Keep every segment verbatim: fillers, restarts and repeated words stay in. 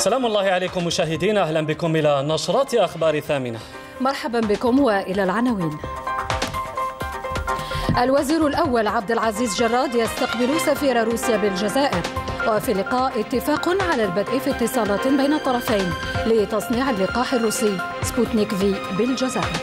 سلام الله عليكم مشاهدينا، أهلا بكم إلى نشرات أخبار ثامنة. مرحبا بكم وإلى العناوين. الوزير الأول عبد العزيز جراد يستقبل سفير روسيا بالجزائر، وفي اللقاء اتفاق على البدء في اتصالات بين الطرفين لتصنيع اللقاح الروسي سبوتنيك في بالجزائر.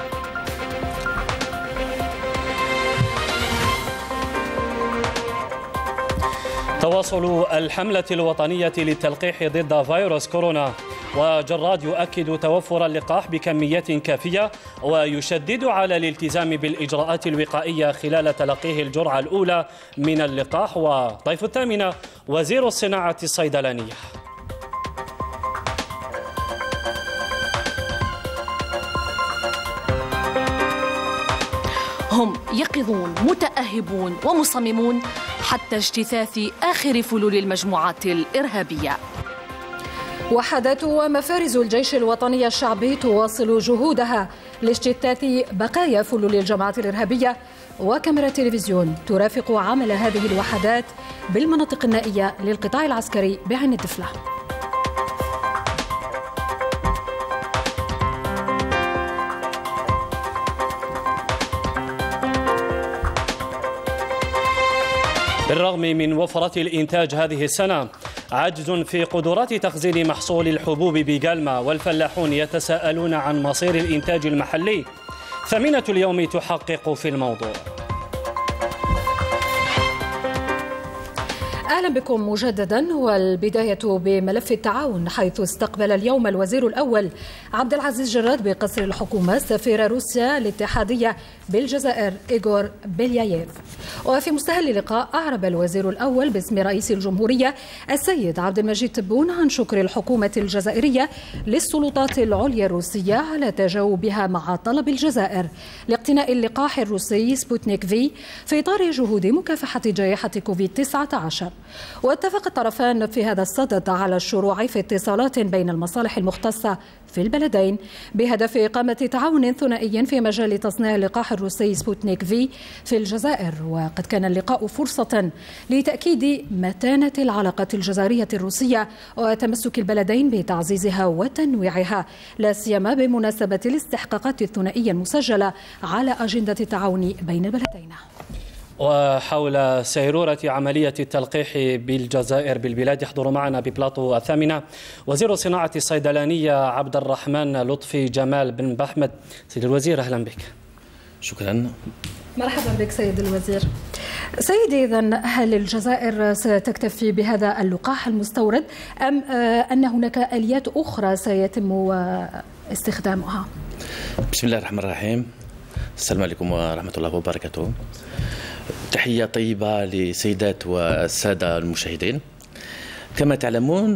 تواصل الحملة الوطنية للتلقيح ضد فيروس كورونا، وجراد يؤكد توفر اللقاح بكميات كافية ويشدد على الالتزام بالإجراءات الوقائية خلال تلقيه الجرعة الأولى من اللقاح. وضيف الثامنة وزير الصناعة الصيدلانية. هم يقظون متأهبون ومصممون حتى اجتثاث آخر فلول المجموعات الإرهابية. وحدات ومفارز الجيش الوطني الشعبي تواصل جهودها لاجتثاث بقايا فلول الجماعات الإرهابية، وكاميرا تلفزيون ترافق عمل هذه الوحدات بالمناطق النائية للقطاع العسكري بعين الدفلة. بالرغم من وفرة الإنتاج هذه السنة، عجز في قدرات تخزين محصول الحبوب بقلمة، والفلاحون يتساءلون عن مصير الإنتاج المحلي. ثامنة اليوم تحقق في الموضوع. أهلا بكم مجددا، والبداية بملف التعاون، حيث استقبل اليوم الوزير الأول عبد العزيز جراد بقصر الحكومة سفير روسيا الاتحادية بالجزائر إيغور بيليايف. وفي مستهل اللقاء أعرب الوزير الأول باسم رئيس الجمهورية السيد عبد المجيد تبون عن شكر الحكومة الجزائرية للسلطات العليا الروسية على تجاوبها مع طلب الجزائر لاقتناء اللقاح الروسي سبوتنيك في في إطار جهود مكافحة جائحة كوفيد تسعة عشر. واتفق الطرفان في هذا الصدد على الشروع في اتصالات بين المصالح المختصة في البلدين بهدف إقامة تعاون ثنائي في مجال تصنيع اللقاح الروسي سبوتنيك في في الجزائر. وقد كان اللقاء فرصة لتأكيد متانة العلاقة الجزائرية الروسية وتمسك البلدين بتعزيزها وتنويعها، لا سيما بمناسبة الاستحقاقات الثنائية المسجلة على أجندة التعاون بين البلدين. وحول سيرورة عملية التلقيح بالجزائر بالبلاد يحضر معنا ببلاطو الثامنة وزير الصناعة الصيدلانية عبد الرحمن لطفي جمال بن بحمد. سيد الوزير أهلا بك. شكرا. مرحبا بك سيد الوزير. سيدي، إذن هل الجزائر ستكتفي بهذا اللقاح المستورد أم أن هناك آليات أخرى سيتم استخدامها؟ بسم الله الرحمن الرحيم. السلام عليكم ورحمة الله وبركاته. تحية طيبة لسيدات والسادة المشاهدين. كما تعلمون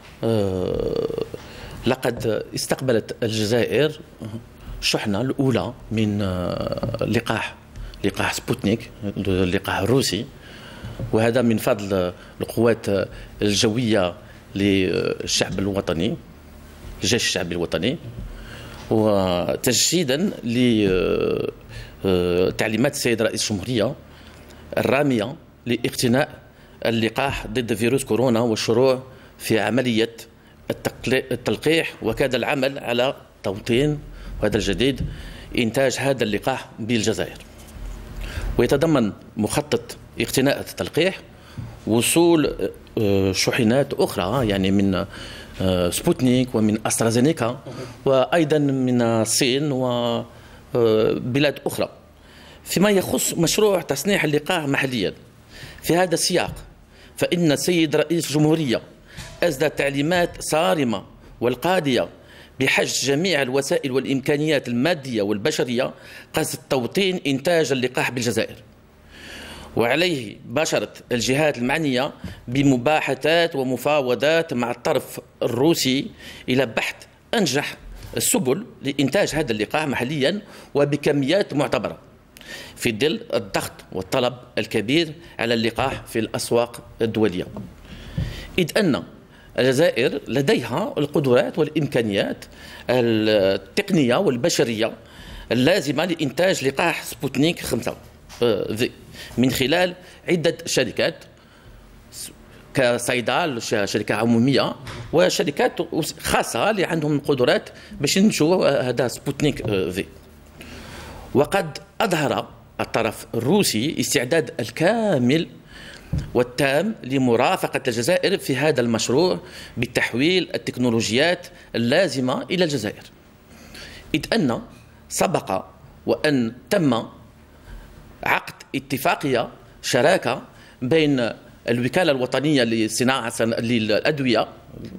لقد استقبلت الجزائر الشحنة الأولى من لقاح لقاح سبوتنيك، اللقاح الروسي، وهذا من فضل القوات الجوية للشعب الوطني، الجيش الشعبي الوطني، وتجسيدا لتعليمات السيد رئيس الجمهورية الرامية لاقتناء اللقاح ضد فيروس كورونا والشروع في عملية التلقيح، وكاد العمل على توطين وهذا الجديد إنتاج هذا اللقاح بالجزائر. ويتضمن مخطط اقتناء التلقيح وصول شحنات أخرى، يعني من سبوتنيك ومن أسترازينيكا وأيضا من الصين وبلاد أخرى، فيما يخص مشروع تصنيع اللقاح محليا. في هذا السياق فإن السيد رئيس الجمهورية أسدى تعليمات صارمة والقاضية بحشد جميع الوسائل والإمكانيات المادية والبشرية قصد توطين إنتاج اللقاح بالجزائر، وعليه باشرت الجهات المعنية بمباحثات ومفاوضات مع الطرف الروسي إلى بحث أنجح السبل لإنتاج هذا اللقاح محليا وبكميات معتبرة في ظل الضغط والطلب الكبير على اللقاح في الأسواق الدولية، إذ أن الجزائر لديها القدرات والإمكانيات التقنية والبشرية اللازمة لإنتاج لقاح سبوتنيك خمسة من خلال عدة شركات كصيدال شركة عمومية وشركات خاصة اللي عندهم قدرات باش ينتجوا هذا سبوتنيك في. وقد أظهر الطرف الروسي استعداد الكامل والتام لمرافقة الجزائر في هذا المشروع بتحويل التكنولوجيات اللازمة إلى الجزائر، إذ أن سبق وأن تم عقد اتفاقية شراكة بين الوكالة الوطنية لصناعة للأدوية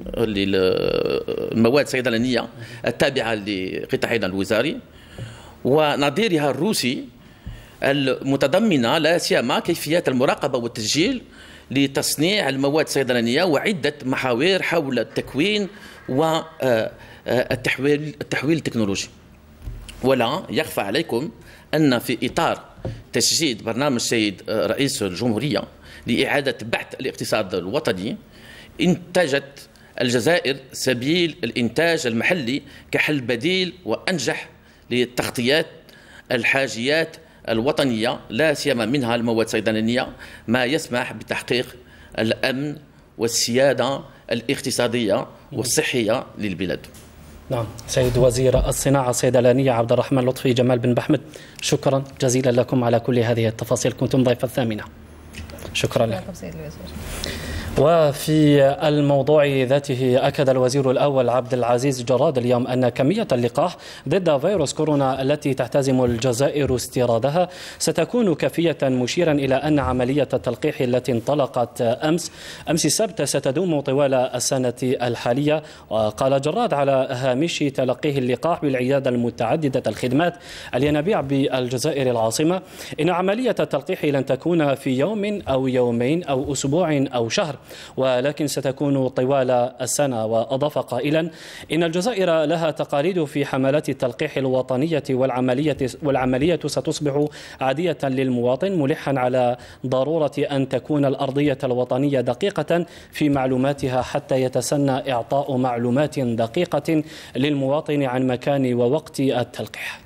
للمواد الصيدلانية التابعة لقطاعنا الوزاري ونظيرها الروسي المتضمنة لا سيما كيفيات المراقبة والتسجيل لتصنيع المواد الصيدلانية وعدة محاور حول التكوين والتحويل التحويل التكنولوجي. ولا يخفى عليكم أن في إطار تجديد برنامج السيد رئيس الجمهورية لإعادة بعث الاقتصاد الوطني انتجت الجزائر سبيل الإنتاج المحلي كحل بديل وأنجح لتغطية الحاجيات الوطنية لا سيما منها المواد الصيدلانية، ما يسمح بتحقيق الأمن والسيادة الاقتصادية والصحية للبلاد. نعم، سيد وزير الصناعة الصيدلانية عبد الرحمن لطفي جمال بن بحمد، شكرا جزيلا لكم على كل هذه التفاصيل، كنتم ضيف الثامنة. شكرا لكم سيد الوزير. وفي الموضوع ذاته أكد الوزير الأول عبد العزيز جراد اليوم أن كمية اللقاح ضد فيروس كورونا التي تحتزم الجزائر استيرادها ستكون كافية، مشيرا إلى أن عملية التلقيح التي انطلقت أمس أمس السبت ستدوم طوال السنة الحالية. وقال جراد على هامش تلقيه اللقاح بالعيادة المتعددة الخدمات الينابيع بالجزائر العاصمة إن عملية التلقيح لن تكون في يوم أو يومين أو أسبوع أو شهر، ولكن ستكون طوال السنة. وأضاف قائلا إن الجزائر لها تقاليد في حملات التلقيح الوطنية والعملية, والعملية ستصبح عادية للمواطن، ملحا على ضرورة أن تكون الأرضية الوطنية دقيقة في معلوماتها حتى يتسنى إعطاء معلومات دقيقة للمواطن عن مكان ووقت التلقيح.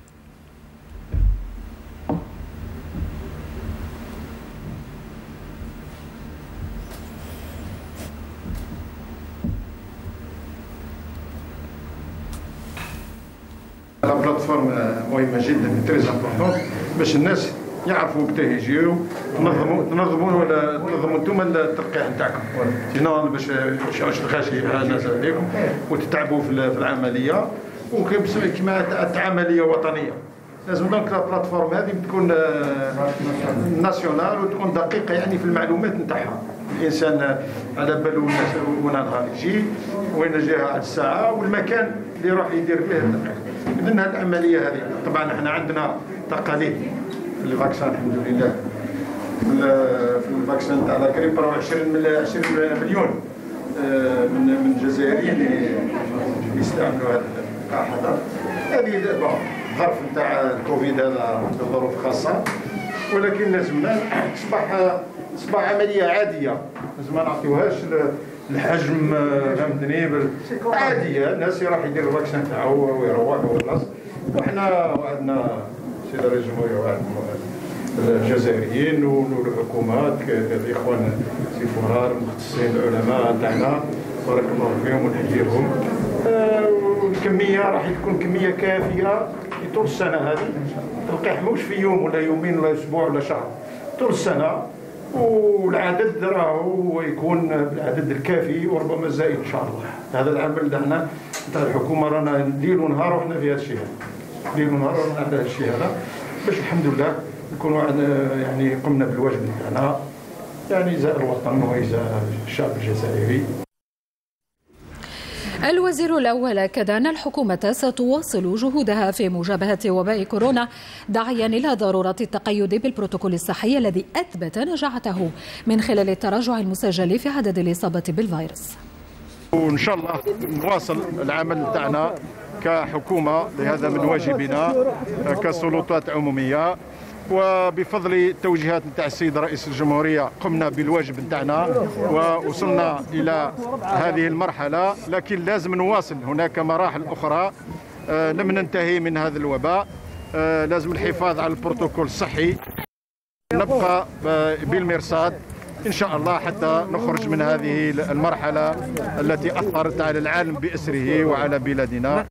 لا بلاتفورم مهمه جدا تريز امبورطون باش الناس يعرفوا متى يجيو، تنظموا تنظموا ولا تنظموا انتم التلقيح نتاعكم، سينو باش باش الغاشي الناس عليكم وتتعبوا في العمليه. وكما العمليه وطنيه لازم دونك لا بلاتفورم هذه تكون ناسيونال وتكون دقيقه يعني في المعلومات نتاعها، الانسان على باله وين نهار يجي وين جا على الساعه والمكان اللي يروح يدير فيه التلقيح. إذن هذه العمليه هذه طبعا احنا عندنا تقاليد في الفاكسان الحمد لله، في الفاكسان تاع لا كريب راه عشرين مليون من من الجزائريين اللي يستعملوا هذا اللقاح هذا. هذه الظرف نتاع الكوفيد هذا ظروف خاصه، ولكن لازمنا تصبح تصبح عمليه عاديه، لازم ما نعطيوهاش الحجم فهمتني عاديه، الناس راح يدير الفاكسان تاعو ويروح وخلاص. وحنا وعدنا السيد رئيس الجمهوريه وعدنا الجزائريين والحكومات الاخوان سي فورار المختصين العلماء تاعنا بارك الله فيهم ونحييهم. والكميه راح تكون كميه كافيه طول السنه هذه، التلقيح موش في يوم ولا يومين ولا اسبوع ولا شهر، طول السنه. والعدد راهو يكون بالعدد الكافي وربما زائد ان شاء الله. هذا العمل تاعنا تاع الحكومه رانا ليل ونهار وحنا في هذا الشيء هذا، ليل ونهار رانا على هذا الشيء هذا باش الحمد لله نكونوا يعني قمنا بالواجب تاعنا، يعني ازاء الوطن وازاء الشعب الجزائري. الوزير الأول أكد أن الحكومة ستواصل جهودها في مجابهة وباء كورونا، داعيا إلى ضرورة التقيد بالبروتوكول الصحي الذي أثبت نجاعته من خلال التراجع المسجل في عدد الإصابة بالفيروس. وإن شاء الله نواصل العمل تاعنا كحكومة، لهذا من واجبنا كسلطات عمومية، وبفضل التوجيهات نتاع السيد رئيس الجمهورية قمنا بالواجب نتاعنا ووصلنا إلى هذه المرحلة، لكن لازم نواصل. هناك مراحل أخرى آه لم ننتهي من هذا الوباء، آه لازم الحفاظ على البروتوكول الصحي، نبقى آه بالمرصاد إن شاء الله حتى نخرج من هذه المرحلة التي أثرت على العالم بأسره وعلى بلادنا.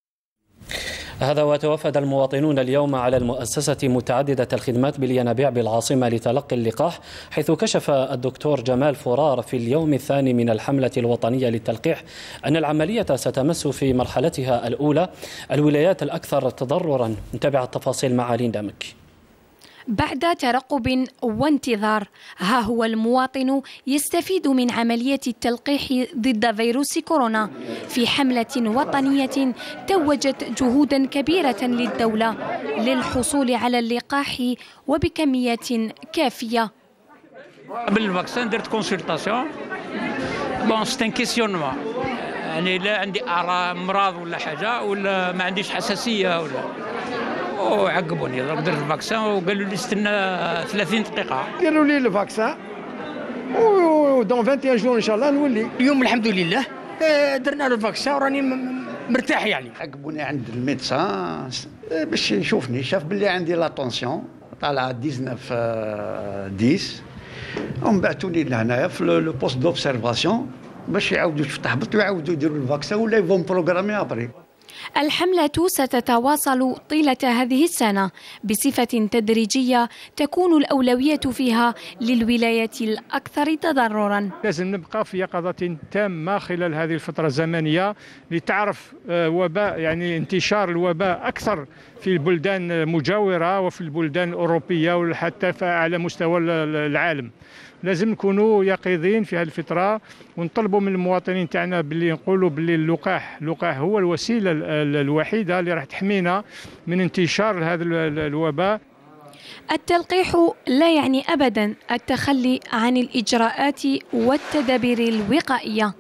هذا وتوافد المواطنون اليوم على المؤسسة متعددة الخدمات بالينابيع بالعاصمة لتلقي اللقاح، حيث كشف الدكتور جمال فرار في اليوم الثاني من الحملة الوطنية للتلقيح أن العملية ستمس في مرحلتها الأولى الولايات الأكثر تضررا. نتابع التفاصيل مع ليندا مكي. بعد ترقب وانتظار، ها هو المواطن يستفيد من عملية التلقيح ضد فيروس كورونا في حملة وطنية توجت جهودا كبيرة للدولة للحصول على اللقاح وبكميات كافية. قبل الفاكسين درت كونسلطاسيون بون سيت كيسيونمون، يعني لا عندي امراض ولا حاجه ولا ما عنديش حساسيه ولا، وعقبوني درت الفاكسين وقالوا لي استنى ثلاثين دقيقه. قالوا لي الفاكسين ودون واحد وعشرين جور ان شاء الله نولي. اليوم الحمد لله درنا له الفاكسين وراني مرتاح. يعني عقبوني عند الميدسان باش يشوفني، شاف باللي عندي لا طونسيون طالعه تسعطاش عشرة، ومن بعثوني لهنايا في لو بوست دوبسيرفاسيون باش يعاودوا تهبطوا ويعاودوا يديروا الفاكسين ولا يفون بروغرامي ابري. الحملة ستتواصل طيلة هذه السنة بصفة تدريجية، تكون الأولوية فيها للولايات الأكثر تضررا. لازم نبقى في يقظة تامة خلال هذه الفترة الزمنية لتعرف وباء، يعني انتشار الوباء أكثر في البلدان المجاورة وفي البلدان الأوروبية وحتى على مستوى العالم. لازم نكونوا يقظين في هذه الفترة ونطلبوا من المواطنين تاعنا باللي نقولوا باللي اللقاح اللقاح هو الوسيلة الوحيدة اللي راح تحمينا من انتشار هذا الوباء. التلقيح لا يعني أبدا التخلي عن الإجراءات والتدابير الوقائية.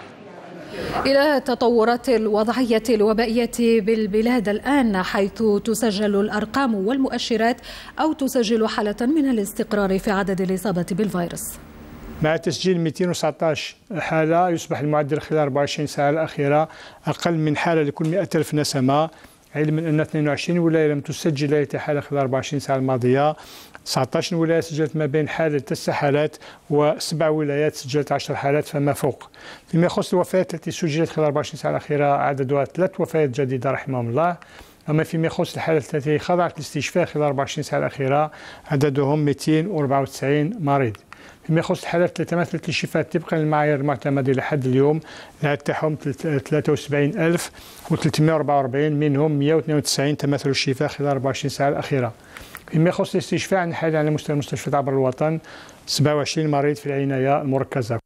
إلى التطورات الوضعية الوبائية بالبلاد الآن، حيث تسجل الأرقام والمؤشرات أو تسجل حالة من الاستقرار في عدد الإصابة بالفيروس. مع تسجيل مئتين وتسعة عشر حالة، يصبح المعدل خلال أربعة وعشرين ساعة الأخيرة أقل من حالة لكل مئة ألف نسمة، علما أن اثنين وعشرين ولاية لم تسجل أي حالة خلال أربعة وعشرين ساعة الماضية. تسعة عشر ولاية سجلت ما بين حالة تسع حالات، وسبع ولايات سجلت عشر حالات فما فوق. فيما يخص الوفيات التي سجلت خلال أربعة وعشرين ساعة الأخيرة عددها ثلاث وفيات جديدة رحمهم الله. أما فيما يخص الحالات التي خضعت للاستشفاء خلال أربعة وعشرين ساعة الأخيرة عددهم مئتين وأربعة وتسعين مريض. فيما يخص الحالات التي تمثلت للشفاء طبقا للمعايير المعتمدة لحد اليوم لعدتهم ثلاثة وسبعين ألف وثلاثمئة وأربعة وأربعين، منهم مئة واثنين وتسعين تمثلوا الشفاء خلال أربعة وعشرين ساعة الأخيرة. فيما يخص الاستشفاء عن حالة على مستوى المستشفيات عبر الوطن سبعة وعشرين مريض في العناية المركزة.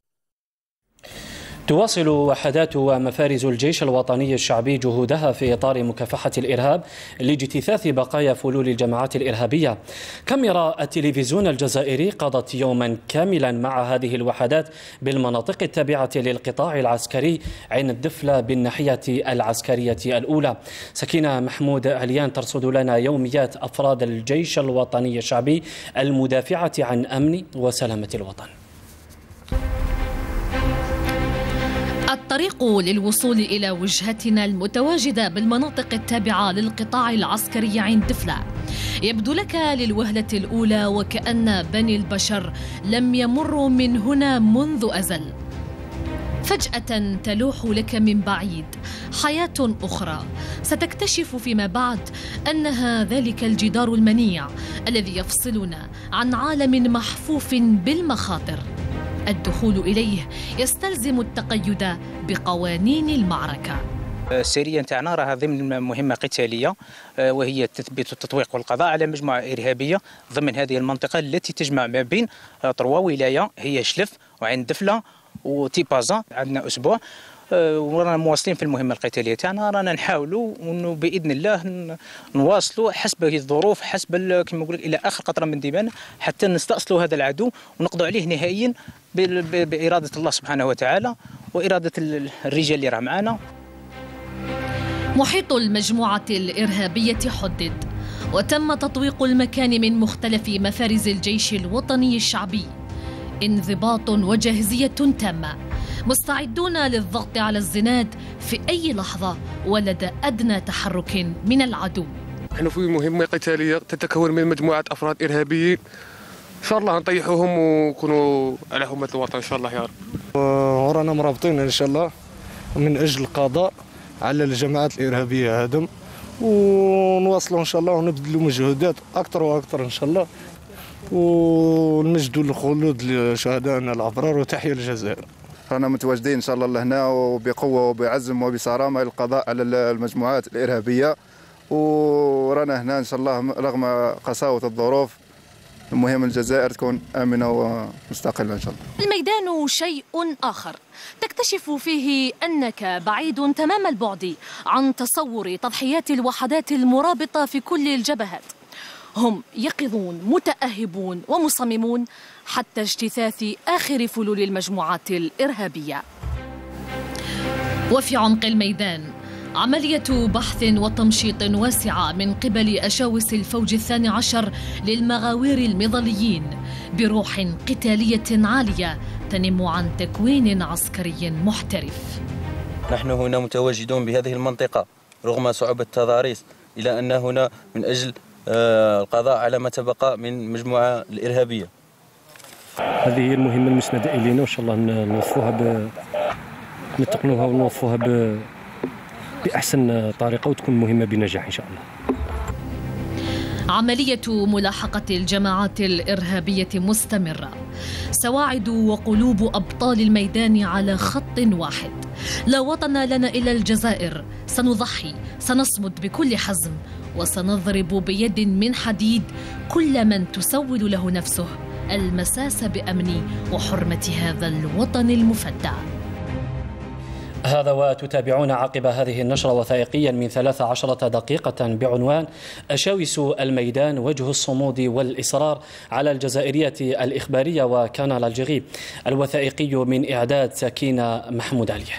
تواصل وحدات ومفارز الجيش الوطني الشعبي جهودها في إطار مكافحة الإرهاب لاجتثاث بقايا فلول الجماعات الإرهابية. كاميرا التلفزيون الجزائري قضت يوما كاملا مع هذه الوحدات بالمناطق التابعة للقطاع العسكري عين الدفلة بالناحية العسكرية الأولى. سكينة محمود عليان ترصد لنا يوميات أفراد الجيش الوطني الشعبي المدافعة عن أمن وسلامة الوطن. الطريق للوصول إلى وجهتنا المتواجدة بالمناطق التابعة للقطاع العسكري عين دفلة يبدو لك للوهلة الأولى وكأن بني البشر لم يمروا من هنا منذ أزل. فجأة تلوح لك من بعيد حياة أخرى ستكتشف فيما بعد أنها ذلك الجدار المنيع الذي يفصلنا عن عالم محفوف بالمخاطر. الدخول إليه يستلزم التقيد بقوانين المعركة. السيرية نتاعنا راها ضمن مهمة قتالية، وهي التثبيت والتطويق والقضاء على مجموعة إرهابية ضمن هذه المنطقة التي تجمع ما بين تروا ولاية هي شلف وعين دفلة وتيبازا. عندنا أسبوع ورانا مواصلين في المهمة القتالية تاعنا، رانا نحاولوا انه باذن الله نواصلوا حسب الظروف، حسب كما نقول الى اخر قطره من دمانا، حتى نستأصلوا هذا العدو ونقضوا عليه نهائيا بإرادة الله سبحانه وتعالى وإرادة الرجال اللي راه معنا. محيط المجموعة الإرهابية حدد، وتم تطويق المكان من مختلف مفارز الجيش الوطني الشعبي. انضباط وجاهزية تامة، مستعدون للضغط على الزناد في أي لحظة ولدى أدنى تحرك من العدو. نحن في مهمة قتالية تتكون من مجموعة أفراد إرهابيين ان شاء الله نطيحوهم ونكونوا على حماة الوطن ان شاء الله يا رب. ورانا مرابطين ان شاء الله من اجل القضاء على الجماعات الارهابيه هذم، ونواصلوا ان شاء الله ونبذلوا مجهودات اكثر واكثر ان شاء الله، ونمجدوا الخلود لشهدائنا الابرار وتحيا الجزائر. رانا متواجدين ان شاء الله لهنا وبقوه وبعزم وبصرامه للقضاء على المجموعات الارهابيه، ورانا هنا ان شاء الله رغم قساوه الظروف. المهم الجزائر تكون امنه ومستقله ان شاء الله. الميدان شيء اخر تكتشف فيه انك بعيد تمام البعد عن تصور تضحيات الوحدات المرابطه في كل الجبهات. هم يقظون متأهبون ومصممون حتى اجتثاث آخر فلول المجموعات الإرهابية. وفي عمق الميدان عملية بحث وتمشيط واسعة من قبل أشاوس الفوج الثاني عشر للمغاوير المظليين بروح قتالية عالية تنم عن تكوين عسكري محترف. نحن هنا متواجدون بهذه المنطقة رغم صعوبة التضاريس، إلى أن هنا من أجل القضاء على ما تبقى من مجموعة الإرهابية. هذه هي المهمة المسندة إلينا، وإن شاء الله نوظفوها ب... نتقنوها ونوظفوها ب... بأحسن طريقة وتكون مهمة بنجاح إن شاء الله. عملية ملاحقة الجماعات الإرهابية مستمرة، سواعد وقلوب أبطال الميدان على خط واحد. لا وطن لنا إلا الجزائر، سنضحي، سنصمد بكل حزم، وسنضرب بيد من حديد كل من تسول له نفسه المساس بأمن وحرمة هذا الوطن المفدى. هذا وتتابعون عقب هذه النشرة وثائقيا من ثلاث عشرة دقيقة بعنوان أشاوس الميدان وجه الصمود والإصرار على الجزائرية الإخبارية وكانال الجغي. الوثائقي من إعداد سكينة محمود عليان.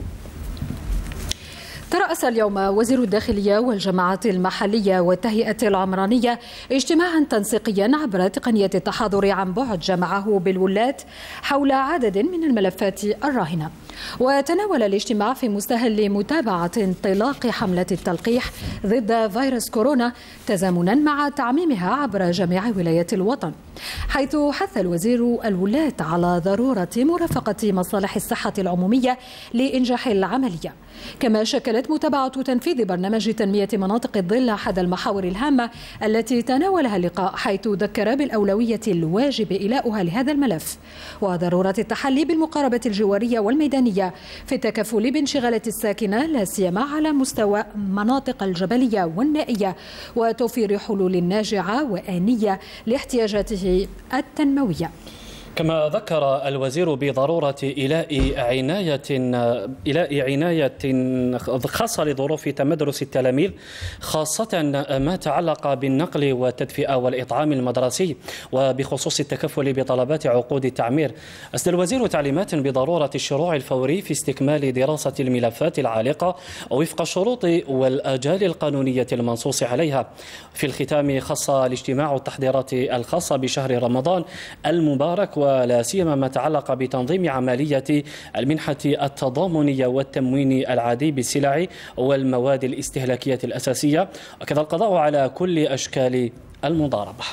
ترأس اليوم وزير الداخلية والجماعات المحلية والتهيئة العمرانية اجتماعا تنسيقيا عبر تقنية التحاضر عن بعد جمعه بالولاة حول عدد من الملفات الراهنة. وتناول الاجتماع في مستهل متابعة انطلاق حملة التلقيح ضد فيروس كورونا تزامنا مع تعميمها عبر جميع ولايات الوطن، حيث حث الوزير الولاة على ضرورة مرافقة مصالح الصحة العمومية لإنجاح العملية. كما شكلت متابعة تنفيذ برنامج تنمية مناطق الظل أحد المحاور الهامة التي تناولها اللقاء، حيث ذكر بالأولوية الواجب إيلاؤها لهذا الملف وضرورة التحلي بالمقاربة الجوارية والميدانية في التكفل بانشغالة الساكنة لا سيما على مستوى مناطق الجبلية والنائية، وتوفير حلول ناجعة وآنية لاحتياجاته التنموية. كما ذكر الوزير بضرورة إيلاء عناية إيلاء عناية خاصة لظروف تمدرس التلاميذ، خاصة ما تعلق بالنقل والتدفئة والإطعام المدرسي، وبخصوص التكفل بطلبات عقود التعمير. أسدى الوزير تعليمات بضرورة الشروع الفوري في استكمال دراسة الملفات العالقة وفق الشروط والآجال القانونية المنصوص عليها. في الختام خص الاجتماع التحضيرات الخاصة بشهر رمضان المبارك، ولا سيما ما تعلق بتنظيم عملية المنحة التضامنية والتموين العادي بالسلع والمواد الاستهلاكية الأساسية، وكذا القضاء على كل أشكال المضاربة.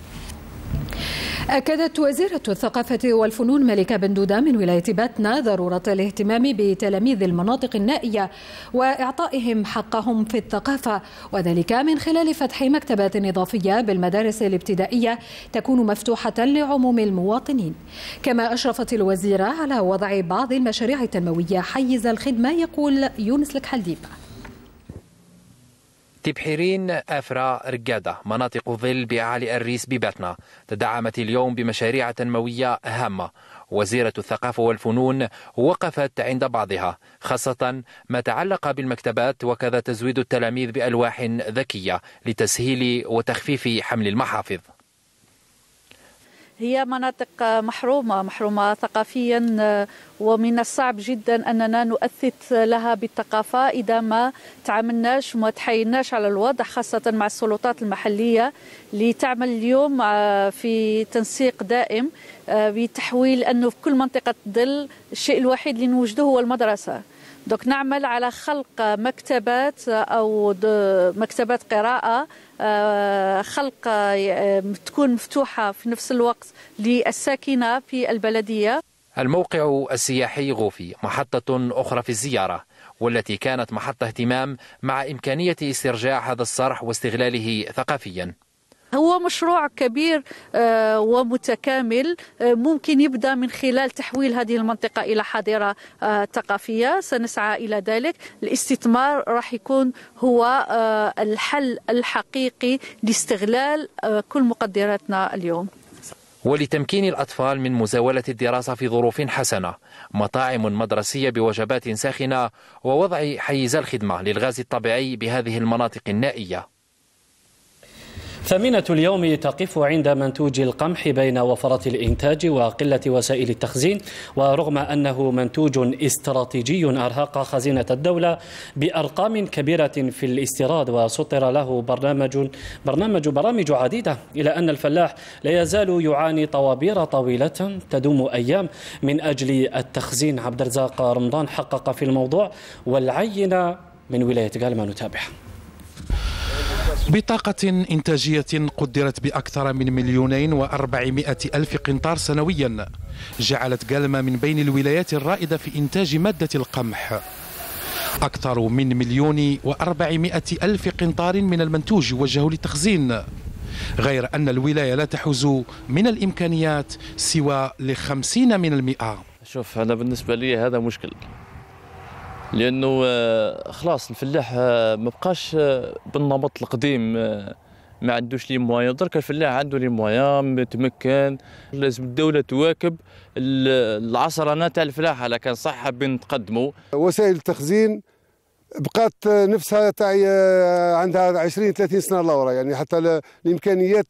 أكدت وزيرة الثقافة والفنون ملكة بن دودة من ولاية باتنا ضرورة الاهتمام بتلاميذ المناطق النائية وإعطائهم حقهم في الثقافة، وذلك من خلال فتح مكتبات إضافية بالمدارس الابتدائية تكون مفتوحة لعموم المواطنين. كما أشرفت الوزيرة على وضع بعض المشاريع التنموية حيز الخدمة. يقول يونس الكحلديب. تبحيرين، أفرا، رقادة، مناطق ظل بأعالي الريس بباتنا تدعمت اليوم بمشاريع تنموية هامة. وزيرة الثقافة والفنون وقفت عند بعضها، خاصة ما تعلق بالمكتبات وكذا تزويد التلاميذ بألواح ذكية لتسهيل وتخفيف حمل المحافظ. هي مناطق محرومة محرومة ثقافيا، ومن الصعب جدا أننا نؤثث لها بالثقافة إذا ما تعاملناش وما تحايلناش على الوضع، خاصة مع السلطات المحلية اللي تعمل اليوم في تنسيق دائم بتحويل أنه في كل منطقة ظل الشيء الوحيد اللي نوجده هو المدرسة. دوك نعمل على خلق مكتبات أو مكتبات قراءة، خلق تكون مفتوحة في نفس الوقت للساكنة في البلدية. الموقع السياحي غوفي محطة أخرى في الزيارة، والتي كانت محط اهتمام مع إمكانية استرجاع هذا الصرح واستغلاله ثقافيا. هو مشروع كبير ومتكامل، ممكن يبدأ من خلال تحويل هذه المنطقة إلى حاضرة ثقافية، سنسعى إلى ذلك. الاستثمار راح يكون هو الحل الحقيقي لاستغلال كل مقدراتنا اليوم. ولتمكين الأطفال من مزاولة الدراسة في ظروف حسنة، مطاعم مدرسية بوجبات ساخنة، ووضع حيز الخدمة للغاز الطبيعي بهذه المناطق النائية. ثمينة اليوم تقف عند منتوج القمح بين وفرة الإنتاج وقلة وسائل التخزين، ورغم أنه منتوج استراتيجي أرهق خزينة الدولة بأرقام كبيرة في الاستيراد وسطر له برنامج برنامج برامج عديدة، إلى أن الفلاح لا يزال يعاني طوابير طويلة تدوم أيام من أجل التخزين. عبد الرزاق رمضان حقق في الموضوع والعينة من ولاية قالما، نتابع. بطاقة إنتاجية قدرت بأكثر من مليونين وأربعمائة ألف قنطار سنويا، جعلت قالما من بين الولايات الرائدة في إنتاج مادة القمح. أكثر من مليون وأربعمائة ألف قنطار من المنتوج يوجه للتخزين، غير أن الولاية لا تحوز من الإمكانيات سوى لخمسين من المئة. شوف، أنا بالنسبة لي هذا مشكل، لأنه خلاص الفلاح ما بقاش بالنمط القديم، ما عندوش لي موان. درك الفلاح عنده لي موان متمكن، لازم الدولة تواكب العصرنة تاع الفلاحة. لا كان صح حابين نتقدموا. وسائل التخزين بقات نفسها تاعي عندها عشرين ثلاثين سنة لورا، يعني حتى الإمكانيات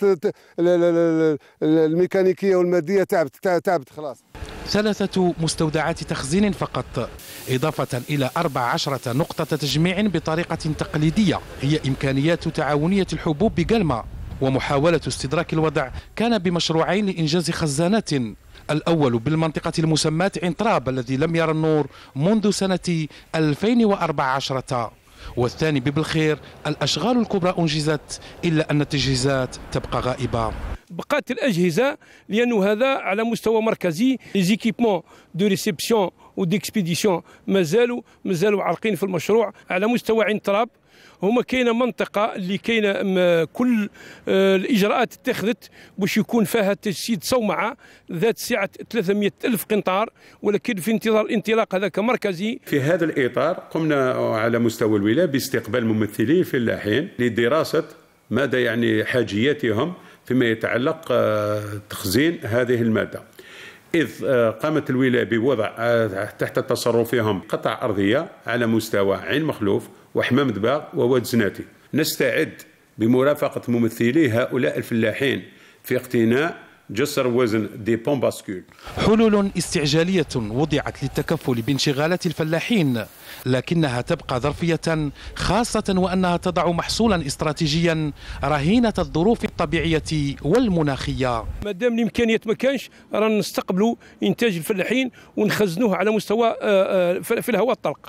الميكانيكية والمادية تعبت تعبت خلاص. ثلاثة مستودعات تخزين فقط، إضافة إلى أربع عشرة نقطة تجميع بطريقة تقليدية، هي إمكانيات تعاونية الحبوب بقالما. ومحاولة استدراك الوضع كان بمشروعين لإنجاز خزانات، الأول بالمنطقة المسماة عنطراب الذي لم يرى النور منذ سنة ألفين وأربع عشر، والثاني ببلخير. الأشغال الكبرى أنجزت، إلا أن التجهيزات تبقى غائبة. بقات الأجهزة لأنه هذا على مستوى مركزي، ليزيكيبمون دو ريسبسيون وديكسبيديسيون مازالوا مازالوا عارقين في المشروع. على مستوى عنطراب هما كاينه منطقه اللي كاينه كل الاجراءات اتخذت باش يكون فيها تجسيد صومعه ذات سعه ثلاثمائة ألف قنطار، ولكن في انتظار الانطلاق هذاك مركزي. في هذا الاطار قمنا على مستوى الولايه باستقبال ممثلي الفلاحين لدراسه ماذا يعني حاجياتهم فيما يتعلق تخزين هذه الماده، إذ قامت الولاية بوضع تحت تصرفهم قطع أرضية على مستوى عين مخلوف وحمام دباغ وواد زناتي. نستعد بمرافقة ممثلي هؤلاء الفلاحين في اقتناء جسر وزن دي بون باسكول. حلول استعجالية وضعت للتكفل بانشغالات الفلاحين، لكنها تبقى ظرفية، خاصة وأنها تضع محصولا استراتيجيا رهينة الظروف الطبيعية والمناخية. ما دام الإمكانيات ما كانش، رانا نستقبلوا إنتاج الفلاحين ونخزنوه على مستوى في الهواء الطلق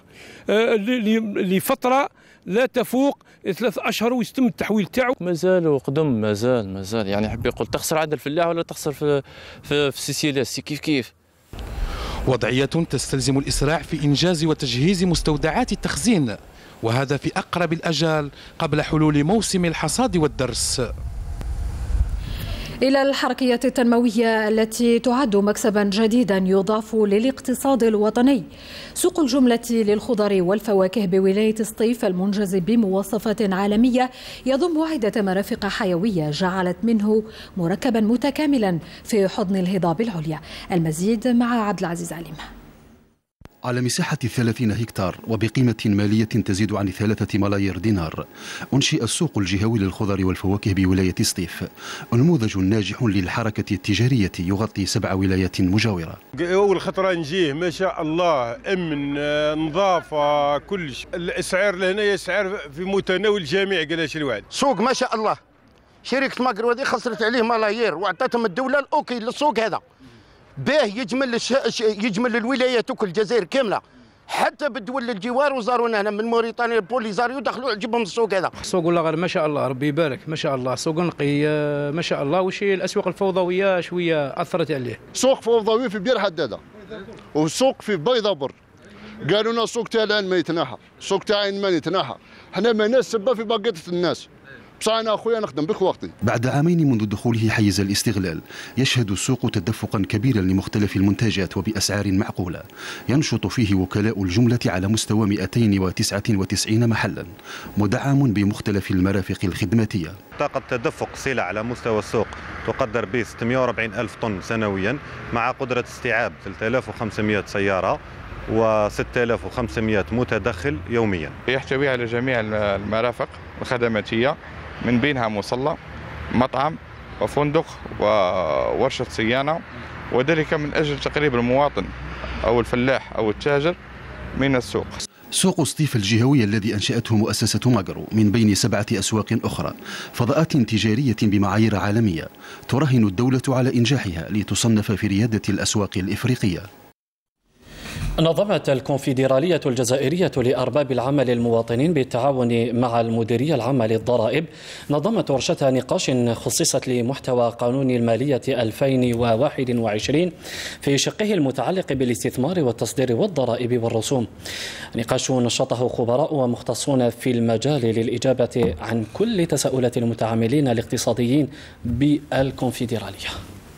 لفترة لا تفوق ثلاث اشهر ويتم التحويل تاعو. مازال قدم، مازال مازال يعني حب يقول تخسر عند الفلاح ولا تخسر في في, في سيسيلاس كيف كيف. وضعية تستلزم الإسراع في إنجاز وتجهيز مستودعات التخزين، وهذا في أقرب الأجال قبل حلول موسم الحصاد والدرس. إلى الحركية التنموية التي تعد مكسبا جديدا يضاف للاقتصاد الوطني. سوق الجملة للخضر والفواكه بولاية سطيف المنجز بمواصفات عالمية يضم عدة مرافق حيوية جعلت منه مركبا متكاملا في حضن الهضاب العليا. المزيد مع عبد العزيز عليم. على مساحة ثلاثين هكتار وبقيمة مالية تزيد عن ثلاثة ملايير دينار، أنشئ السوق الجهوي للخضر والفواكه بولاية سطيف، نموذج ناجح للحركة التجارية يغطي سبع ولايات مجاورة. أول خطرة نجيه ما شاء الله، أمن، نظافة، كلش. الأسعار لهنا أسعار في متناول الجميع. قالش الوعد سوق ما شاء الله، شركة ماكرو هذه خسرت عليه ملايير وأعطتهم الدولة الأوكي للسوق هذا، باه يجمل يجمل الولايات وكل الجزائر كامله. حتى بالدول الجوار وزارونا هنا من موريتانيا البوليزاريو دخلوا عجبهم السوق هذا. السوق والله غير ما شاء الله ربي يبارك ما شاء الله سوق نقي ما شاء الله. وش الاسواق الفوضويه شويه اثرت عليه. سوق فوضوي في بير حداده وسوق في بيضه بر. قالوا لنا السوق تاع الان ما يتناحى، السوق تاع عين ما يتناحى، حنا ما ناس سبه في باقية الناس. بصح انا اخويا نخدم بخواتي. بعد عامين منذ دخوله حيز الاستغلال يشهد السوق تدفقا كبيرا لمختلف المنتجات وباسعار معقوله. ينشط فيه وكلاء الجمله على مستوى مئتين وتسعة وتسعين محلا مدعم بمختلف المرافق الخدماتيه. طاقه تدفق سلع على مستوى السوق تقدر ب ستمئة وأربعين ألف طن سنويا مع قدره استيعاب ثلاثة آلاف وخمسمئة سياره و ستة آلاف وخمسمئة متدخل يوميا. يحتوي على جميع المرافق الخدماتيه من بينها مصلى، مطعم وفندق وورشة صيانة، وذلك من أجل تقريب المواطن أو الفلاح أو التاجر من السوق. سوق سطيف الجهوي الذي أنشأته مؤسسة ماغرو من بين سبعة أسواق أخرى فضاءات تجارية بمعايير عالمية ترهن الدولة على إنجاحها لتصنف في ريادة الأسواق الإفريقية. نظمت الكونفدرالية الجزائرية لأرباب العمل المواطنين بالتعاون مع المديرية العامة للضرائب نظمت ورشة نقاش خصصت لمحتوى قانون المالية ألفين وواحد وعشرين في شقه المتعلق بالاستثمار والتصدير والضرائب والرسوم. نقاش نشطه خبراء ومختصون في المجال للإجابة عن كل تساؤلات المتعاملين الاقتصاديين بالكونفدرالية.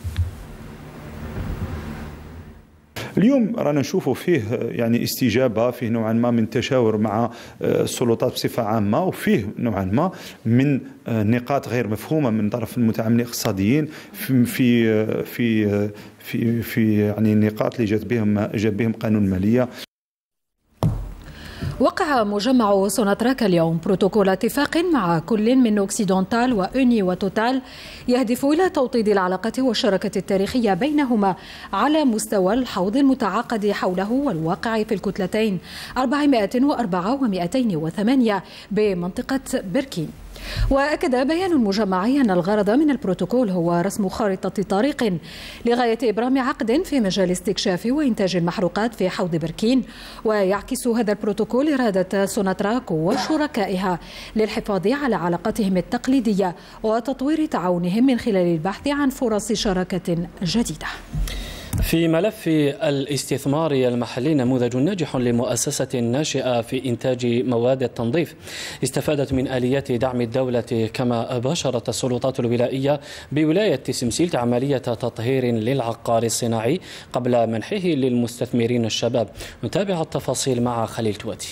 اليوم رانا نشوفوا فيه يعني استجابة، فيه نوعا ما من تشاور مع السلطات بصفة عامة، وفيه نوعا ما من نقاط غير مفهومة من طرف المتعاملين الاقتصاديين في في في في, في يعني النقاط اللي جات بهم جاب بهم قانون المالية. وقع مجمع سوناتراك اليوم بروتوكول اتفاق مع كل من اوكسيدونتال وأوني وتوتال يهدف إلى توطيد العلاقة والشراكة التاريخية بينهما على مستوى الحوض المتعاقد حوله والواقع في الكتلتين أربعمائة وأربعة ومئتين وثمانية بمنطقة بركين. وأكد بيان المجمع أن الغرض من البروتوكول هو رسم خارطة طريق لغاية إبرام عقد في مجال استكشاف وإنتاج المحروقات في حوض بركين. ويعكس هذا البروتوكول إرادة سوناتراك وشركائها للحفاظ على علاقتهم التقليدية وتطوير تعاونهم من خلال البحث عن فرص شراكة جديدة. في ملف الاستثمار المحلي نموذج ناجح لمؤسسة ناشئة في إنتاج مواد التنظيف استفادت من آليات دعم الدولة، كما باشرت السلطات الولائية بولاية سمسيلت عملية تطهير للعقار الصناعي قبل منحه للمستثمرين الشباب. نتابع التفاصيل مع خليل تواتي.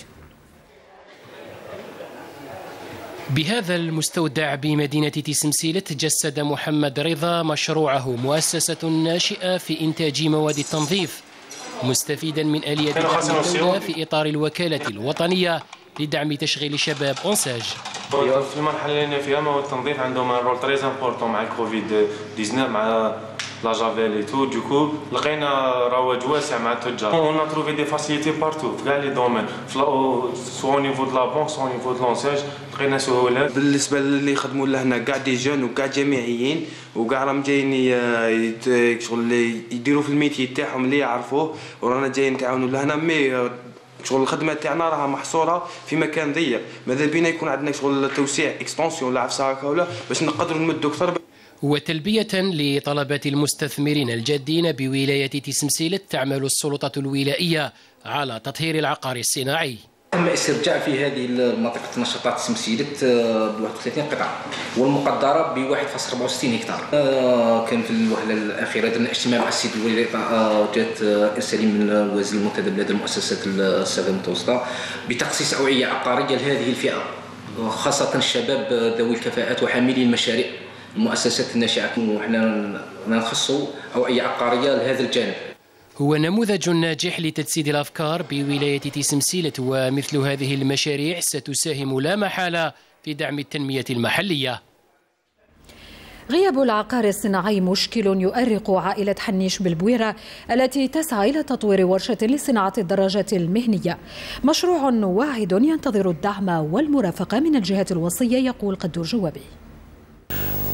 بهذا المستودع بمدينة تسمسيلت جسد محمد رضا مشروعه مؤسسة ناشئة في إنتاج مواد التنظيف مستفيدا من آلية الدولة في إطار الوكالة الوطنية لدعم تشغيل شباب أنساج. في المرحلة اللي فيها مواد التنظيف عندهم رول تريز امبورطون مع الكوفيد تسعطاش مع لا جافيل اي تو. دوكو لقينا رواج واسع مع التجار. اون تروفي دي فاسيليتي بارتو في كاع لي دومين سوا او نيفو دو لا بونك سوا او نيفو دو لونساج لقينا سهولات. بالنسبه للي يخدموا لهنا كاع دي جون وكاع جامعيين وكاع راهم جايين شغل يديروا في الميتي تاعهم اللي يعرفوه، ورانا جايين نتعاونوا لهنا. مي شغل الخدمه تاعنا راها محصوره في مكان ضيق، ماذا بينا يكون عندنا شغل توسيع اكستنسيون لا عفسه هكا ولا باش نقدروا نمدوا اكثر. وتلبية لطلبات المستثمرين الجادين بولاية تسمسيلت تعمل السلطة الولائية على تطهير العقار الصناعي. تم استرجاع في هذه المنطقة نشاطات تسمسيلت ب واحد وثلاثين قطعة والمقدرة ب واحد فاصلة أربعة وستين هكتار. كان في الوهلة الأخيرة درنا اجتماع مع السيد الولي، جات إرسالية من الوزير المنتدب لدى المؤسسات الصغيرة المتوسطة بتخصيص أوعية عقارية لهذه الفئة، خاصة الشباب ذوي الكفاءات وحاملي المشاريع المؤسسات الناشئة، وحنا نخصوا أوعية عقارية لهذا الجانب. هو نموذج ناجح لتجسيد الأفكار بولاية تسمسيلت، ومثل هذه المشاريع ستساهم لا محالة في دعم التنمية المحلية. غياب العقار الصناعي مشكل يؤرق عائلة حنيش بالبويرة التي تسعى إلى تطوير ورشة لصناعة الدراجات المهنية. مشروع واعد ينتظر الدعم والمرافقة من الجهات الوصية، يقول قدور جوابي.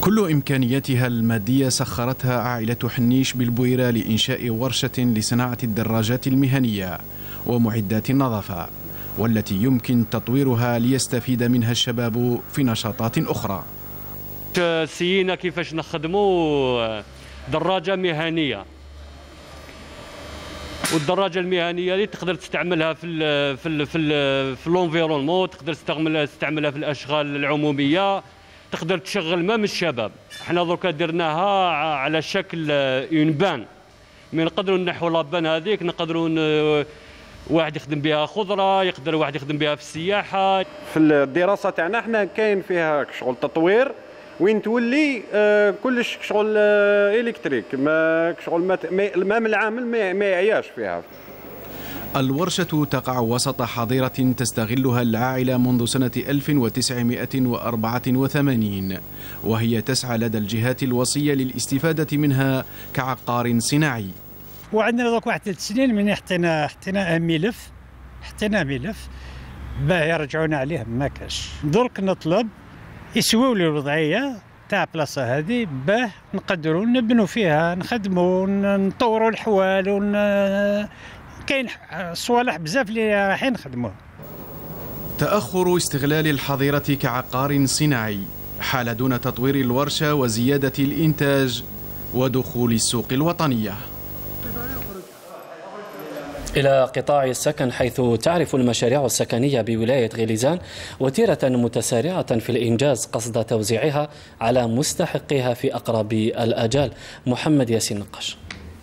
كل إمكانياتها المادية سخرتها عائلة حنيش بالبويرة لإنشاء ورشة لصناعة الدراجات المهنية ومعدات النظافة، والتي يمكن تطويرها ليستفيد منها الشباب في نشاطات أخرى. سينا كيفاش نخدموا دراجة مهنية، والدراجة المهنية اللي تقدر تستعملها في ال في ال في ال في الانفيرونمون، تقدر تستعملها تستعملها في الأشغال العمومية، تقدر تشغل مام الشباب. احنا دركا درناها على شكل اون بان، مي نقدروا نحو لابان هذيك، نقدروا واحد يخدم بها خضره، يقدر واحد يخدم بها في السياحه. في الدراسه تاعنا احنا كاين فيها شغل تطوير وين تولي آه كلش شغل آه الكتريك، ما شغل ما من العامل ما, ما يعياش فيها. الورشة تقع وسط حظيرة تستغلها العائلة منذ سنة ألف وتسعمائة وأربعة وثمانين، وهي تسعى لدى الجهات الوصية للاستفادة منها كعقار صناعي. وعندنا دوك واحد ثلاث سنين من حطينا حطينا ملف حطينا ملف باه يرجعونا عليه ما كاش. درك نطلب يسويو لي الوضعيه تاع بلاصه هذه باه نقدروا نبنوا فيها، نخدموا نطوروا الحوال ون... كاين صوالح بزاف اللي رايحين نخدموها. تأخر استغلال الحظيرة كعقار صناعي حال دون تطوير الورشة وزيادة الإنتاج ودخول السوق الوطنية. إلى قطاع السكن، حيث تعرف المشاريع السكنية بولاية غليزان وتيرة متسارعة في الإنجاز قصد توزيعها على مستحقيها في أقرب الآجال. محمد ياسين نقاش.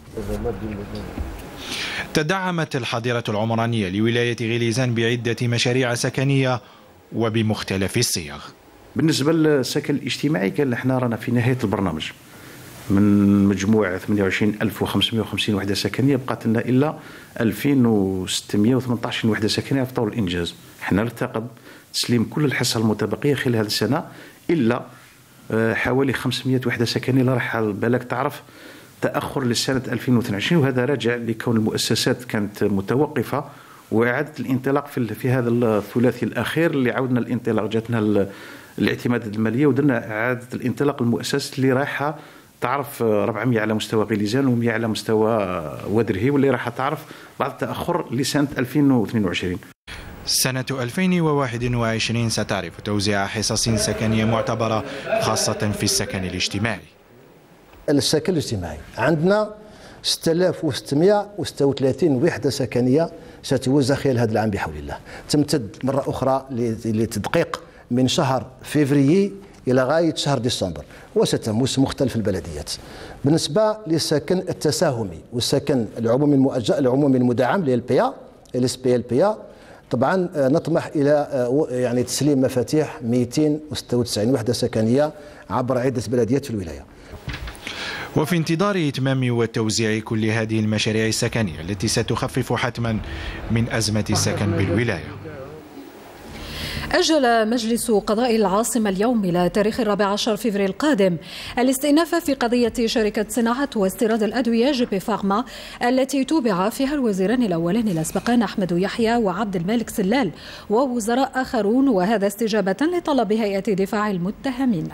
تدعمت الحظيرة العمرانية لولاية غليزان بعدة مشاريع سكنية وبمختلف الصيغ. بالنسبة للسكن الاجتماعي كان احنا رانا في نهاية البرنامج، من مجموع ثمانية وعشرين ألف وخمسمائة وخمسين وحدة سكنية بقات لنا إلا ألفين وستمائة وثمانية عشر وحدة سكنية في طور الإنجاز. احنا نرتقب تسليم كل الحصة المتبقية خلال هذه السنة، إلا حوالي خمسمائة وحدة سكنية اللي راح بالك تعرف تأخر لسنة ألفين واثنين وعشرين، وهذا راجع لكون المؤسسات كانت متوقفة وإعادة الانطلاق في في هذا الثلاثي الأخير اللي عودنا الانطلاق. جاتنا الاعتمادات المالية ودرنا إعادة الانطلاق المؤسسات اللي رايحة تعرف أربعمائة على مستوى غليزان ومائة على مستوى ودرهي، واللي راح تعرف بعض التأخر لسنة ألفين واثنين وعشرين. سنة ألفين وواحد وعشرين ستعرف توزيع حصص سكنية معتبرة خاصة في السكن الاجتماعي. السكن الاجتماعي عندنا ستة آلاف وستمائة وستة وثلاثين وحدة سكنية ستوزع خلال هذا العام بحول الله، تمتد مرة أخرى لتدقيق من شهر فيفري إلى غاية شهر ديسمبر، وستمس مختلف البلديات. بالنسبة للسكن التساهمي والسكن العمومي المؤجل العمومي المدعم ال بي إيه ال إس بي إل بي إيه، طبعا نطمح إلى يعني تسليم مفاتيح مئتين وستة وتسعين وحدة سكنية عبر عدة بلديات في الولاية. وفي انتظار إتمام وتوزيع كل هذه المشاريع السكنية التي ستخفف حتما من أزمة السكن بالولاية. أجل مجلس قضاء العاصمة اليوم إلى تاريخ الرابع عشر فبراير القادم الاستئناف في قضية شركة صناعة واستيراد الأدوية جي بي فارما التي توبع فيها الوزيران الأولان الأسبقان أحمد يحيى وعبد الملك سلال ووزراء آخرون، وهذا استجابة لطلب هيئة دفاع المتهمين.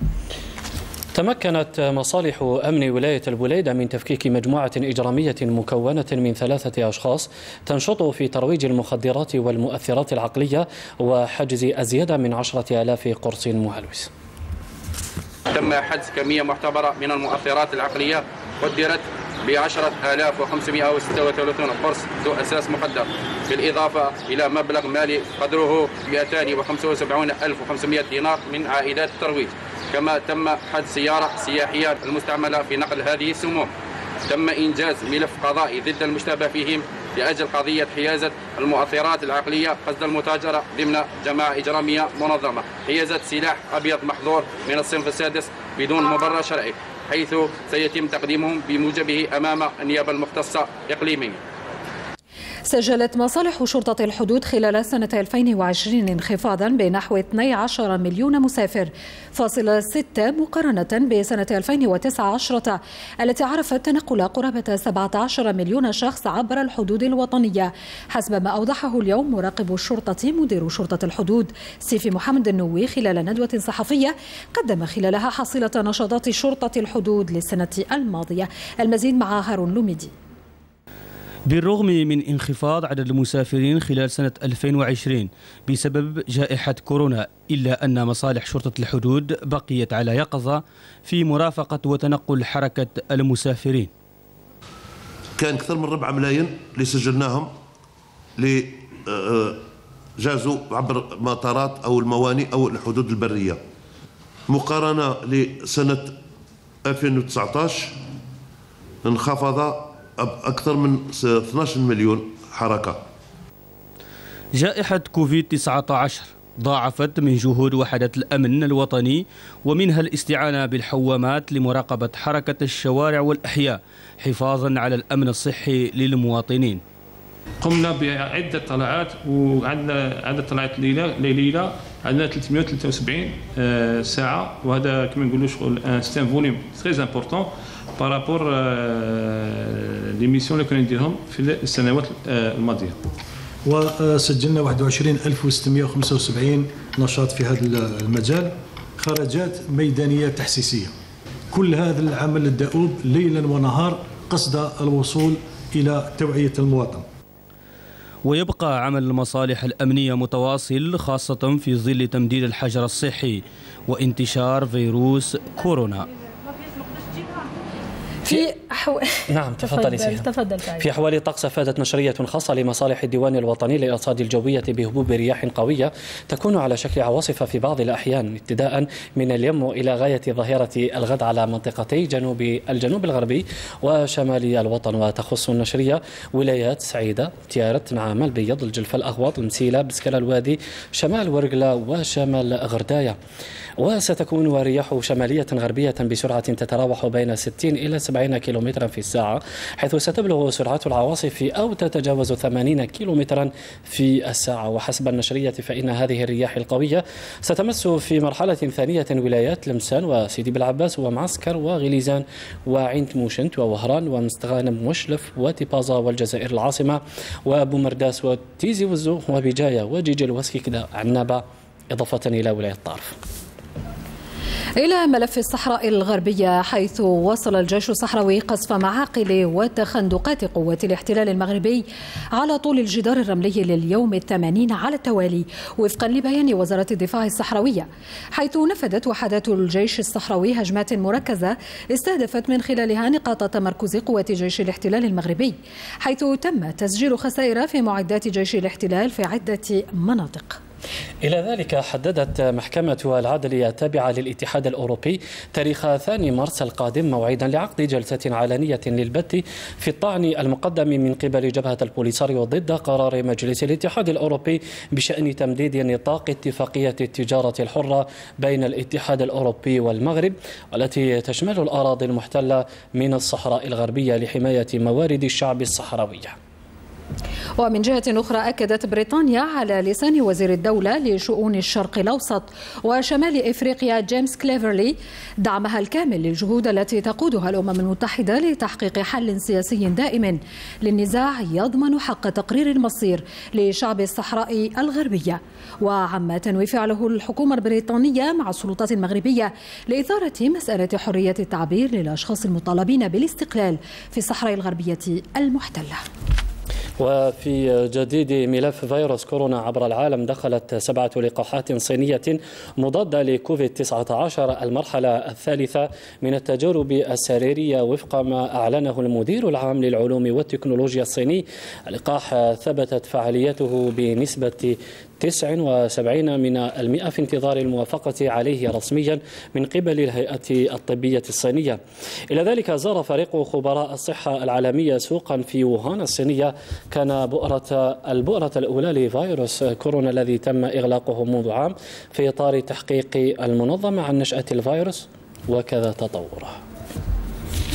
تمكنت مصالح أمن ولاية البوليدة من تفكيك مجموعة إجرامية مكونة من ثلاثة أشخاص تنشط في ترويج المخدرات والمؤثرات العقلية وحجز أزيد من عشرة آلاف قرص مهلوس. تم حجز كمية معتبرة من المؤثرات العقلية قدرت ب عشرة آلاف وخمسمائة وستة وثلاثين قرص ذو أساس مخدر، بالإضافة إلى مبلغ مالي قدره مئتين وخمسة وسبعين ألف وخمسمائة دينار من عائدات الترويج. كما تم حجز سيارة سياحية المستعملة في نقل هذه السموم. تم إنجاز ملف قضائي ضد المشتبه فيهم لأجل قضية حيازة المؤثرات العقلية قصد المتاجرة ضمن جماعة إجرامية منظمة، حيازة سلاح أبيض محظور من الصنف السادس بدون مبرر شرعي، حيث سيتم تقديمهم بموجبه أمام النيابة المختصة إقليميا. سجلت مصالح شرطة الحدود خلال سنة ألفين وعشرين انخفاضا بنحو اثني عشر مليون مسافر فاصلة ستة مقارنة بسنة ألفين وتسعة عشر التي عرفت تنقل قرابة سبعة عشر مليون شخص عبر الحدود الوطنية، حسب ما أوضحه اليوم مراقب الشرطة مدير شرطة الحدود سيفي محمد النووي خلال ندوة صحفية قدم خلالها حصيلة نشاطات شرطة الحدود للسنة الماضية. المزيد مع هارون لوميدي. بالرغم من انخفاض عدد المسافرين خلال سنة ألفين وعشرين بسبب جائحة كورونا، إلا أن مصالح شرطة الحدود بقيت على يقظة في مرافقة وتنقل حركة المسافرين. كان أكثر من ربع ملايين اللي سجلناهم اللي جازوا عبر مطارات أو الموانئ أو الحدود البرية، مقارنة لسنة ألفين وتسعة عشر انخفض أكثر من اثني عشر مليون حركة. جائحة كوفيد تسعة عشر ضاعفت من جهود وحدة الأمن الوطني، ومنها الاستعانة بالحوامات لمراقبة حركة الشوارع والأحياء حفاظا على الأمن الصحي للمواطنين. قمنا بعدة طلعات، وعندنا عدد طلعات ليلية عندنا ثلاثمائة وثلاثة وسبعين ساعة، وهذا كما نقولوا شغل ان ستان فوليوم تري امبورطون بارابور لي ميسيون اللي كنا نديرهم في السنوات الماضية. وسجلنا واحد وعشرين ألف وستمائة وخمسة وسبعين نشاط في هذا المجال، خرجات ميدانية تحسيسية. كل هذا العمل الدؤوب ليلا ونهار قصد الوصول إلى توعية المواطن. ويبقى عمل المصالح الأمنية متواصل، خاصة في ظل تمديد الحجر الصحي وانتشار فيروس كورونا. في حو... نعم تفضلي سيها. تفضل. في أحوال طقس أفادت نشرية خاصة لمصالح الديوان الوطني للأرصاد الجوية بهبوب رياح قوية تكون على شكل عواصف في بعض الأحيان ابتداء من اليوم إلى غاية ظهيرة الغد على منطقتي جنوب الجنوب الغربي وشمال الوطن، وتخص النشرية ولايات سعيدة، تيارت، نعامة، البيض، الجلفة، الأغواط، المسيلة، بسكلة، الوادي، شمال ورقلة وشمال غرداية. وستكون رياح شمالية غربية بسرعة تتراوح بين ستين إلى سبعين كيلومترا في الساعة، حيث ستبلغ سرعات العواصف أو تتجاوز ثمانين كيلومترا في الساعة. وحسب النشرية فإن هذه الرياح القوية ستمس في مرحلة ثانية ولايات لمسان وسيدي بالعباس ومعسكر وغليزان وعين موشنت ووهران ومستغانم وشلف وتبازا والجزائر العاصمة وأبو مرداس وتيزي وزو وبجاية وجيجل وسكيكدا عنابة، إضافة إلى ولاية طارف. إلى ملف الصحراء الغربية، حيث وصل الجيش الصحراوي قصف معاقل وتخندقات قوات الاحتلال المغربي على طول الجدار الرملي لليوم الثمانين على التوالي، وفقا لبيان وزارة الدفاع الصحراوية، حيث نفذت وحدات الجيش الصحراوي هجمات مركزة استهدفت من خلالها نقاط تمركز قوات جيش الاحتلال المغربي، حيث تم تسجيل خسائر في معدات جيش الاحتلال في عدة مناطق. إلى ذلك حددت محكمة العدل التابعة للاتحاد الأوروبي تاريخ ثاني مارس القادم موعدا لعقد جلسة علنية للبت في الطعن المقدم من قبل جبهة البوليساريو ضد قرار مجلس الاتحاد الأوروبي بشأن تمديد نطاق اتفاقية التجارة الحرة بين الاتحاد الأوروبي والمغرب، والتي تشمل الأراضي المحتلة من الصحراء الغربية لحماية موارد الشعب الصحراوي. ومن جهة أخرى أكدت بريطانيا على لسان وزير الدولة لشؤون الشرق الأوسط وشمال إفريقيا جيمس كليفرلي دعمها الكامل للجهود التي تقودها الأمم المتحدة لتحقيق حل سياسي دائم للنزاع يضمن حق تقرير المصير لشعب الصحراء الغربية. وعم تنوي فعله الحكومة البريطانية مع السلطات المغربية لإثارة مسألة حرية التعبير للأشخاص المطالبين بالاستقلال في الصحراء الغربية المحتلة. وفي جديد ملف فيروس كورونا عبر العالم، دخلت سبعة لقاحات صينية مضادة لكوفيد تسعة عشر المرحلة الثالثة من التجارب السريرية وفق ما أعلنه المدير العام للعلوم والتكنولوجيا الصيني. اللقاح ثبتت فعاليته بنسبة تسعة وسبعين من المئة في انتظار الموافقة عليه رسميا من قبل الهيئة الطبية الصينية. إلى ذلك زار فريق خبراء الصحة العالمية سوقا في ووهان الصينية كان بؤرة البؤرة الأولى لفيروس كورونا الذي تم إغلاقه منذ عام في إطار تحقيق المنظمة عن نشأة الفيروس وكذا تطوره.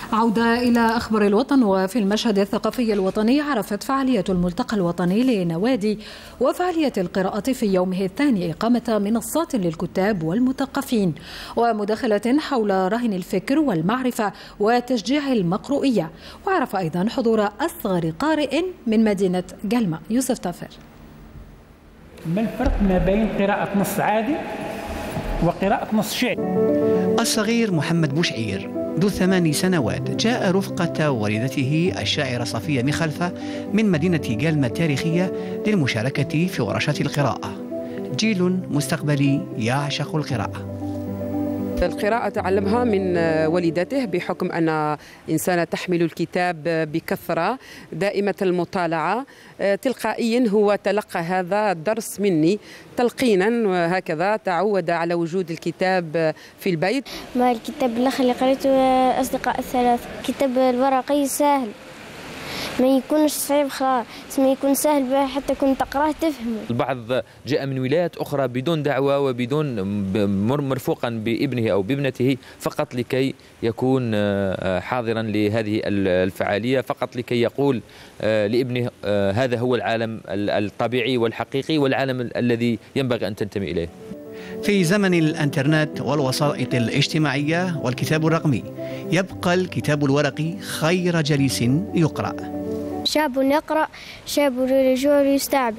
عودة إلى أخبار الوطن. وفي المشهد الثقافي الوطني عرفت فعالية الملتقى الوطني لنوادي وفعالية القراءة في يومه الثاني إقامة منصات للكتاب والمثقفين ومداخلة حول رهن الفكر والمعرفة وتشجيع المقروئية. وعرف أيضا حضور أصغر قارئ من مدينة جلمة. يوسف طافر. ما الفرق ما بين قراءة نص عادي وقراءة نص شعر؟ الصغير محمد بوشعير ذو ثمان سنوات جاء رفقة والدته الشاعرة صفية مخلفة من مدينة جالمة التاريخية للمشاركة في ورشات القراءة. جيل مستقبلي يعشق القراءة. القراءة تعلمها من والدته بحكم أن إنسانة تحمل الكتاب بكثرة دائمة المطالعة. تلقائيا هو تلقى هذا الدرس مني تلقينا، وهكذا تعود على وجود الكتاب في البيت. ما الكتاب الآخر اللي قريته أصدقاء الثلاث، الكتاب الورقي سهل ما يكونش صعيب خلاص، ما يكون سهل حتى كنت تقراه تفهمه. البعض جاء من ولايات أخرى بدون دعوة وبدون مرفوقا بابنه أو بابنته فقط لكي يكون حاضرا لهذه الفعالية، فقط لكي يقول لابنه هذا هو العالم الطبيعي والحقيقي والعالم الذي ينبغي أن تنتمي إليه. في زمن الانترنت والوسائط الاجتماعية والكتاب الرقمي يبقى الكتاب الورقي خير جليس يقرأ. شاب يقرأ، شاب للرجوع يستعبد.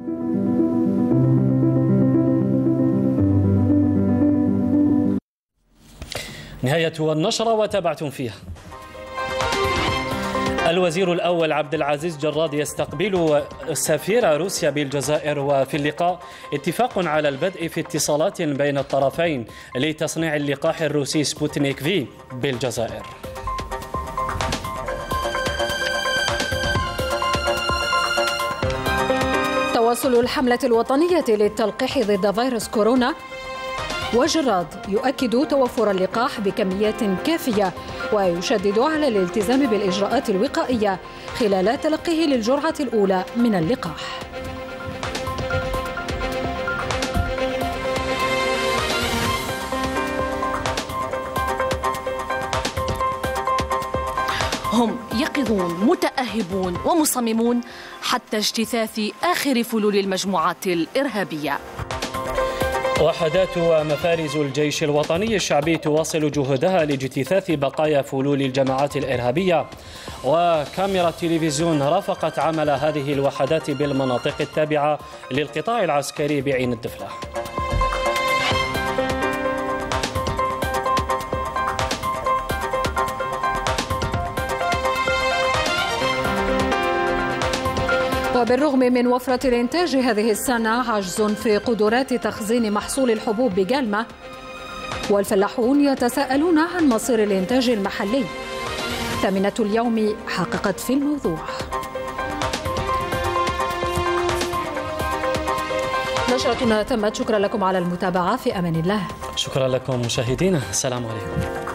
نهاية النشرة وتابعتم فيها. الوزير الأول عبد العزيز جراد يستقبل سفير روسيا بالجزائر، وفي اللقاء اتفاق على البدء في اتصالات بين الطرفين لتصنيع اللقاح الروسي سبوتنيك في بالجزائر. تواصل الحملة الوطنية للتلقيح ضد فيروس كورونا، وجراد يؤكد توفر اللقاح بكميات كافية ويشدد على الالتزام بالإجراءات الوقائية خلال تلقيه للجرعة الأولى من اللقاح. هم يقظون متأهبون ومصممون حتى اجتثاث آخر فلول المجموعات الإرهابية. وحدات ومفارز الجيش الوطني الشعبي تواصل جهودها لاجتثاث بقايا فلول الجماعات الإرهابية، وكاميرا التلفزيون رافقت عمل هذه الوحدات بالمناطق التابعة للقطاع العسكري بعين الدفلة. وبالرغم من وفرة الإنتاج هذه السنة عجز في قدرات تخزين محصول الحبوب بجلمة، والفلاحون يتساءلون عن مصير الإنتاج المحلي. ثامنة اليوم حققت في الموضوع. نشرتنا تمت، شكرا لكم على المتابعة، في أمان الله. شكرا لكم مشاهدينا، السلام عليكم.